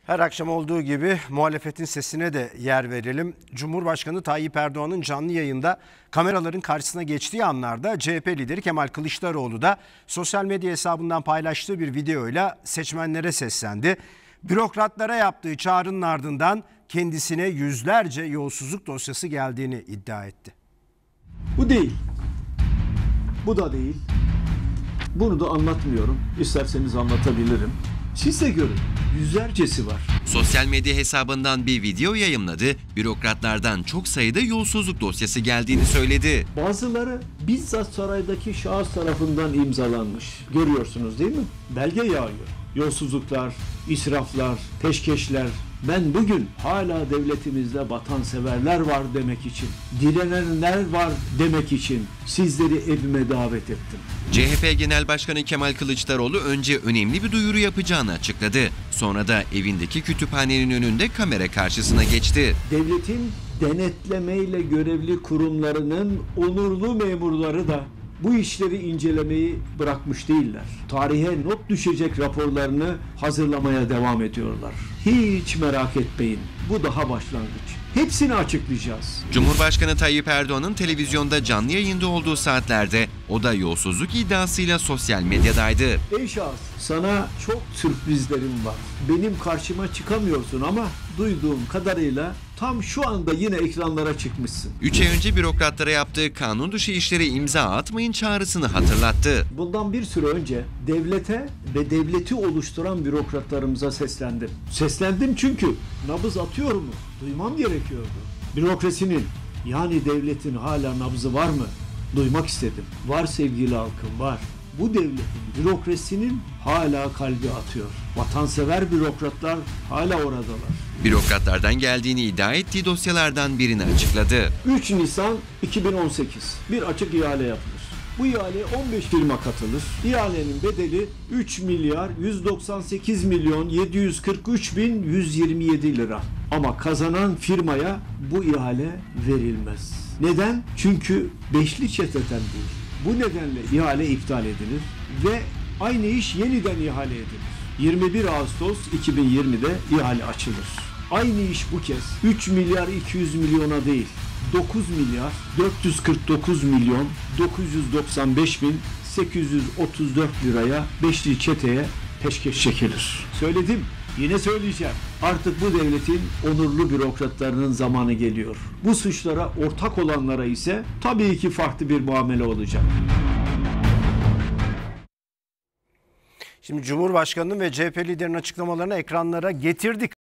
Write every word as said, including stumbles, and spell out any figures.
Her akşam olduğu gibi muhalefetin sesine de yer verelim. Cumhurbaşkanı Tayyip Erdoğan'ın canlı yayında kameraların karşısına geçtiği anlarda C H P lideri Kemal Kılıçdaroğlu da sosyal medya hesabından paylaştığı bir videoyla seçmenlere seslendi. Bürokratlara yaptığı çağrının ardından kendisine yüzlerce yolsuzluk dosyası geldiğini iddia etti. Bu değil. Bu da değil. Bunu da anlatmıyorum. İsterseniz anlatabilirim. Siz de görün. Yüzlercesi var. Sosyal medya hesabından bir video yayımladı. Bürokratlardan çok sayıda yolsuzluk dosyası geldiğini söyledi. Bazıları bizzat saraydaki şahıs tarafından imzalanmış. Görüyorsunuz değil mi? Belge yağıyor. Yolsuzluklar, israflar, peşkeşler. Ben bugün hala devletimizde vatanseverler var demek için, direnenler var demek için sizleri evime davet ettim. C H P Genel Başkanı Kemal Kılıçdaroğlu önce önemli bir duyuru yapacağını açıkladı. Sonra da evindeki kütüphanenin önünde kamera karşısına geçti. Devletin denetlemeyle görevli kurumlarının onurlu memurları da bu işleri incelemeyi bırakmış değiller. Tarihe not düşecek raporlarını hazırlamaya devam ediyorlar. Hiç merak etmeyin. Bu daha başlangıç. Hepsini açıklayacağız. Cumhurbaşkanı Tayyip Erdoğan'ın televizyonda canlı yayında olduğu saatlerde o da yolsuzluk iddiasıyla sosyal medyadaydı. Ey şahıs, sana çok sürprizlerim var. Benim karşıma çıkamıyorsun ama duyduğum kadarıyla tam şu anda yine ekranlara çıkmışsın. Üç ay önce bürokratlara yaptığı kanun dışı işlere imza atmayın çağrısını hatırlattı. Bundan bir süre önce devlete ve devleti oluşturan bürokratlarımıza seslendim. Seslendim çünkü nabız atıyor mu? Duymam gerekiyordu. Bürokrasinin, yani devletin hala nabzı var mı? Duymak istedim. Var sevgili halkım, var. Bu devletin, bürokrasinin hala kalbi atıyor. Vatansever bürokratlar hala oradalar. Bürokratlardan geldiğini iddia ettiği dosyalardan birini açıkladı. üç Nisan iki bin on sekiz bir açık ihale yapılır. Bu ihaleye on beş firma katılır. İhalenin bedeli üç milyar yüz doksan sekiz milyon yedi yüz kırk üç bin yüz yirmi yedi lira. Ama kazanan firmaya bu ihale verilmez. Neden? Çünkü beşli çeteden değil. Bu nedenle ihale iptal edilir ve aynı iş yeniden ihale edilir. yirmi bir Ağustos iki bin yirmide ihale açılır. Aynı iş bu kez üç milyar iki yüz milyona değil, dokuz milyar dört yüz kırk dokuz milyon dokuz yüz doksan beş bin sekiz yüz otuz dört liraya beşli çeteye peşkeş çekilir. Söyledim, yine söyleyeceğim. Artık bu devletin onurlu bürokratlarının zamanı geliyor. Bu suçlara ortak olanlara ise tabii ki farklı bir muamele olacak. Şimdi Cumhurbaşkanı'nın ve C H P liderinin açıklamalarını ekranlara getirdik.